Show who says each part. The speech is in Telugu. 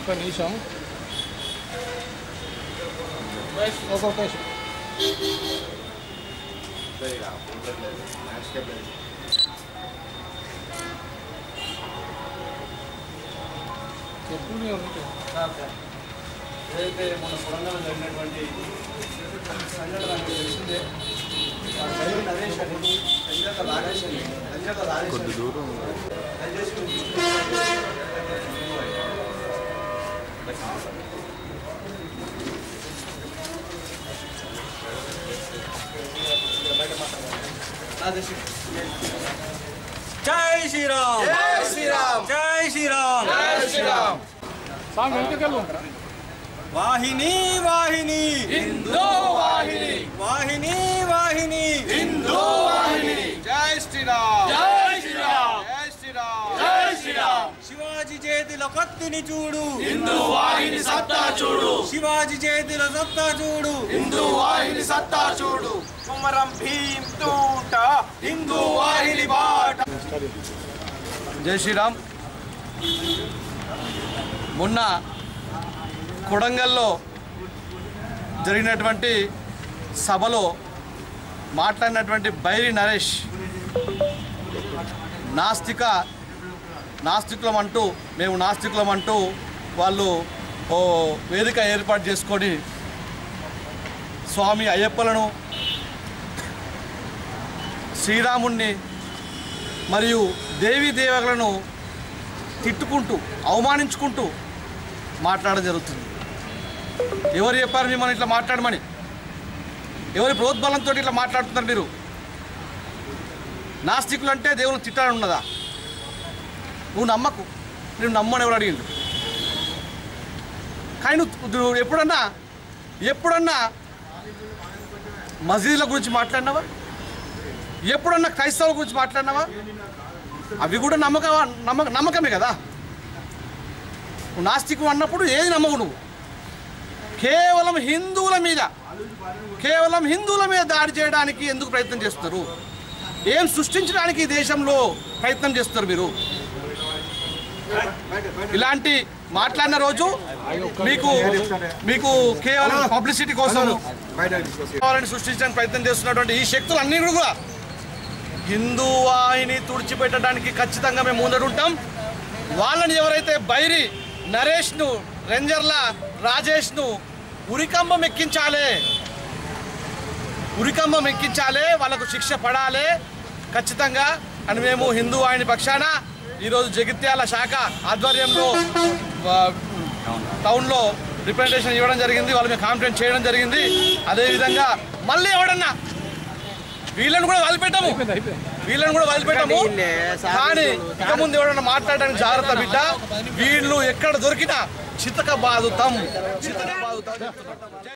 Speaker 1: ఒక నిమిషం ఒక్కొక్క చెప్పులు
Speaker 2: ఏదైతే మన పురంలో జరిగినటువంటి సంఘటన తెలిసిందే నరేష్ అని రాజేష్ అని
Speaker 3: కొద్ది దూరం
Speaker 2: జై శ్రీరామ్ జై శ్రీరామ్ జై శ్రీరామ్ జై శ్రీరామ్
Speaker 1: సాంగ్ ఎంతకెళ్ళు
Speaker 2: వాహిని వాహిని హిందూ వాహిని వాహిని వాహిని హిందూ వాహిని జై శ్రీరామ్ జై శ్రీరామ్ జై శ్రీరామ్ జై శ్రీరామ్ శివాజీ చేతిలో కత్తిని చూడు హిందూ వాహిని సత్తా చూడు శివాజీ చేతిలో సత్తా చూడు హిందూ వాహిని సత్తా చూడు కుమరం భీమ్ తూట హిందూ వాహిని బాట జై శ్రీరామ్ మొన్న కొడంగల్లో జరిగినటువంటి సభలో మాట్లాడినటువంటి బైరి నరేష్ నాస్తికులం అంటూ మేము నాస్తికులం అంటూ వాళ్ళు ఓ వేదిక ఏర్పాటు చేసుకొని స్వామి అయ్యప్పలను శ్రీరాముణ్ణి మరియు దేవీ దేవతలను తిట్టుకుంటూ అవమానించుకుంటూ మాట్లాడడం జరుగుతుంది. ఎవరు చెప్పారు మిమ్మల్ని ఇట్లా మాట్లాడమని? ఎవరి ప్రోద్బలంతో ఇట్లా మాట్లాడుతున్నారు మీరు? నాస్తికులు అంటే దేవుని తిట్టాలని ఉన్నదా? నువ్వు నమ్మకు, నేను నమ్మని ఎవరు అడిగిండు? కానీ నువ్వు ఎప్పుడన్నా మసీదుల గురించి మాట్లాడినావా? ఎప్పుడన్నా క్రైస్తవుల గురించి మాట్లాడినావా? అవి కూడా నమ్మకమే కదా. నువ్వు నాస్తికు అన్నప్పుడు ఏది నమ్మవు? నువ్వు కేవలం హిందువుల మీద దాడి చేయడానికి ఎందుకు ప్రయత్నం చేస్తారు? ఏం సృష్టించడానికి ఈ దేశంలో ప్రయత్నం చేస్తారు మీరు? ఇలాంటి మాట్లాడిన రోజు మీకు కేవలం పబ్లిసిటీ కోసం సృష్టించడానికి ప్రయత్నం చేస్తున్నటువంటి ఈ శక్తులు అన్నీ కూడా హిందూ వాహిని తుడిచిపెట్టడానికి ఖచ్చితంగా మేము ముందడుంటాం. వాళ్ళని ఎవరైతే బైరి నరేష్ను, రేంజర్ల రాజేష్ను ఉరికంబం ఎక్కించాలి, వాళ్ళకు శిక్ష పడాలి ఖచ్చితంగా అని మేము హిందూ వాహిని పక్షాన ఈరోజు జగిత్యాల శాఖ ఆధ్వర్యంలో టౌన్లో రిప్రజెంటేషన్ ఇవ్వడం జరిగింది. వాళ్ళు మేము కాంప్లైంట్ చేయడం జరిగింది. అదేవిధంగా మళ్ళీ ఎవడన్నా వీళ్ళని కూడా వదిలిపెట్టాము కానీ ఇక ముందు ఎవడన్నా మాట్లాడడానికి జాగ్రత్త బిడ్డ. వీళ్ళు ఎక్కడ దొరికినా చితక బాదుతాం.